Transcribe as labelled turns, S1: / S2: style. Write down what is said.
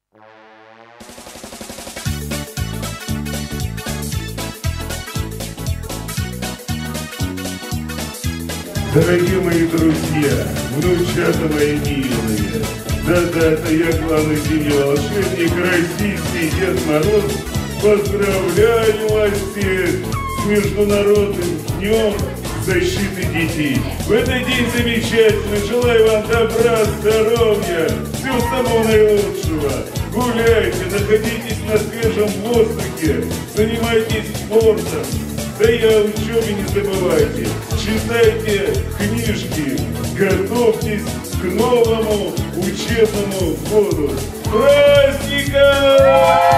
S1: Дорогие мои друзья, внучата мои милые, да-да, это я, главный зимний волшебник, российский Дед Мороз. Поздравляю вас всех с Международным днем защиты детей. В этот день замечательный, желаю вам добра, здоровья, всего самого наилучшего. Гуляйте, находитесь на свежем воздухе, занимайтесь спортом. Да и о учебе не забывайте. Читайте книжки, готовьтесь к новому учебному году. С праздником!